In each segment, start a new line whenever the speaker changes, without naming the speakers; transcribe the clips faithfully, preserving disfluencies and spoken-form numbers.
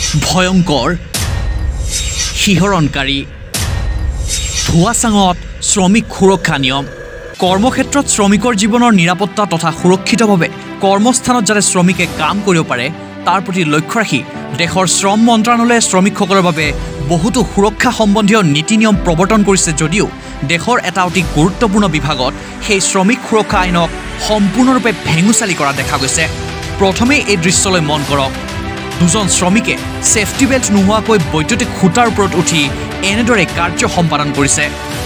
ভয়ংকৰ শিহৰণকাৰী ধোঁৱাচাঙত শ্ৰমিক সুৰক্ষা নিয়ম কৰ্মক্ষেত্ৰত শ্ৰমিকৰ জীৱনৰ নিৰাপত্তা তথা সুৰক্ষিতভাৱে কৰ্মস্থানত যাতে শ্ৰমিকে কাম কৰিব পাৰে তাৰ প্ৰতি লক্ষ্য ৰাখি দেশৰ শ্ৰম মন্ত্ৰালয়ে শ্ৰমিকসকলৰ বাবে বহুতো সুৰক্ষা সম্বন্ধীয় নীতি নিয়ম প্ৰৱৰ্তন কৰিছে যদিও দেশৰ এটা অতি গুৰুত্বপূৰ্ণ বিভাগত সেই শ্ৰমিক সুৰক্ষা আইনক সম্পূৰ্ণৰূপে ভেঙুচালি কৰা দেখা গৈছে প্ৰথমে এই দৃশ্যলৈ মন কৰক দুজন শ্ৰমিকে সেফটি বেল্ট নোহোৱাকৈ বৈদ্যুতিক খুঁটাৰ ওপৰত উঠি এনেদৰে কাৰ্য সম্পাদন কৰিছে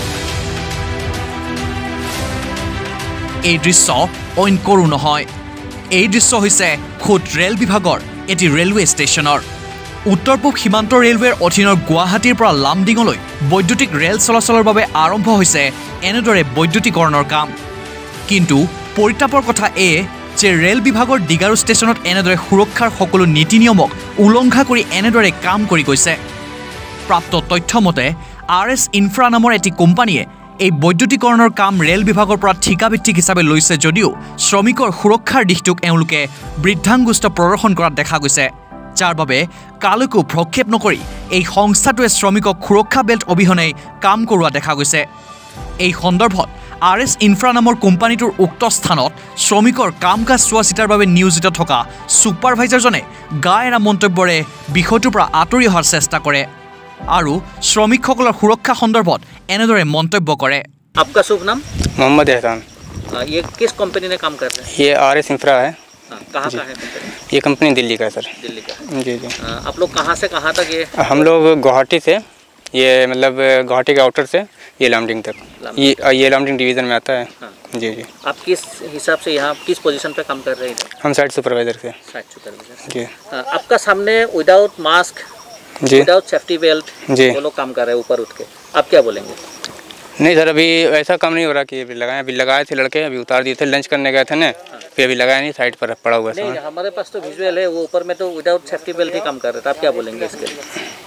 এই দৃশ্য অইন কৰো নহয় এই দৃশ্য হৈছে খুদ ৰেল বিভাগৰ এটি ৰেলৱে ষ্টেচনৰ উত্তৰ পূব সীমান্ত ৰেলৱেৰ অধীনৰ গুৱাহাটীৰ পৰা লামডিঙলৈ বৈদ্যুতিক ৰেল চলাচলৰ বাবে আৰম্ভ হৈছে এনেদৰে বৈদ্যুতিকৰণৰ কাম কিন্তু পৰিতাপৰ কথা এ যে ৰেল বিভাগৰ ডিগাৰু ষ্টেচনত এনেদৰে সুৰক্ষাৰ সকলো নীতি নিয়মক উলংঘা কৰি এনেদৰে কাম কৰি গৈছে প্ৰাপ্ত তথ্য মতে আৰ এছ ইনফ্ৰা নামৰ এটি কোম্পানীয়ে এই বৈদ্যুতিকৰণৰ কাম ৰেল বিভাগৰ পৰা ঠিকাভিত্তিক হিচাপে লৈছে যদিও শ্ৰমিকৰ সুৰক্ষাৰ দিশটোক এওঁলোকে বৃদ্ধাংগুষ্ট প্ৰদৰ্শন কৰাত দেখা গৈছে যাৰ বাবে কালৈকো ভ্ৰক্ষেপ নকৰি এই সংস্থাটোৱে শ্ৰমিকক সুৰক্ষা বেল্ট অবিহনে কাম কৰোৱা দেখা গৈছে এই সন্দৰ্ভত আৰ এছ ইনফ্ৰা নামৰ কোম্পানীটোৰ উক্ত স্থানত শ্ৰমিকৰ কাম কাজ চোৱা চিতাৰ বাবে নিয়োজিত থকা ছুপাৰভাইজাৰজনে গা এৰা মন্তব্যৰে বিষয়টোৰ পৰা আঁতৰি অহাৰ চেষ্টা কৰে আৰু শ্ৰমিকসকলৰ সুৰক্ষা সন্দৰ্ভত এনেদৰে মন্তব্য কৰে
आपका शुभ नाम
मोहम्मद एहसान
ये किस कंपनी में काम कर रहे हैं
ये आर एस इंफ्रा है
कहाँ का है कंपनी
ये कंपनी दिल्ली का है सर
दिल्ली का
जी जी
आप लोग कहाँ से कहाँ तक ये
हम लोग गुवाहाटी से ये मतलब गुवाहाटी के आउटर से ये लामडिंग तक ये ये लामडिंग डिवीज़न में आता है हाँ। जी जी
आप किस हिसाब से यहाँ किस पोजीशन पे काम कर रहे हैं
हम साइट सुपरवाइजर से
साइट सुपरवाइजर
जी
आपका सामने विदाउट मास्क
जी
विदाउट सेफ्टी बेल्ट
जी
वो लोग काम कर रहे हैं ऊपर उठ के आप क्या बोलेंगे
नहीं सर अभी ऐसा काम नहीं हो रहा कि अभी लगाए अभी लगाए थे लड़के अभी उतार दिए थे लंच करने गए थे ना फिर अभी लगाया नहीं साइड पर पड़ा हुआ
नहीं हमारे पास तो विजुअल है वो ऊपर में तो विदाउट सेफ्टी बेल्ट ही काम कर रहे थे आप क्या बोलेंगे इसके लिए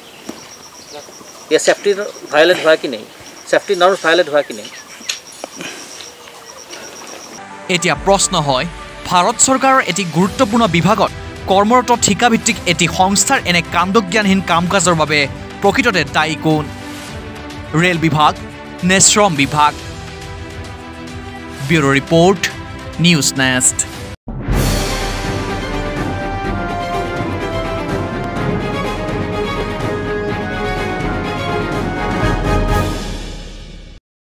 ये सेफ्टी वायलेट हुआ कि नहीं सेफ्टी नॉर्म्स वायलेट हुआ कि नहीं
এতিয়া প্ৰশ্ন হয় ভাৰত চৰকাৰৰ এটি গুৰুত্বপূৰ্ণ বিভাগত কৰ্মৰত ঠিকাভিত্তিক এটি সংস্থাৰ এনে কাণ্ডজ্ঞানহীন কাম কাজৰ বাবে প্ৰকৃততে দায়ী কোন ৰেল বিভাগ নে শ্ৰম বিভাগ ব্যুৰো ৰিপৰ্ট নিউজ নেষ্ট